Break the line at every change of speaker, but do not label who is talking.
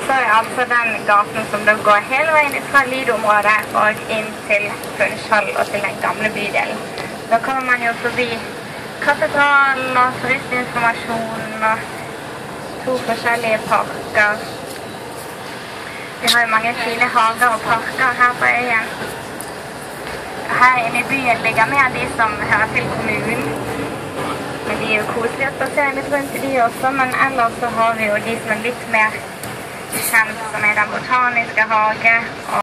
så er altså den gaten som da går hele veien fra Lido-området og inn til Funchal og til den gamle bydelen. Da kommer man jo forbi katedralen og turistinformasjonen og 2 forskjellige parker. Vi har jo mange fine hager og parker her på øyen. Her inne i byen ligger mer de som hører til kommunen. Men de er jo koselige å spasere litt rundt i de også, men ellers så har vi jo de som er litt mer kjent, som er den botaniske hage.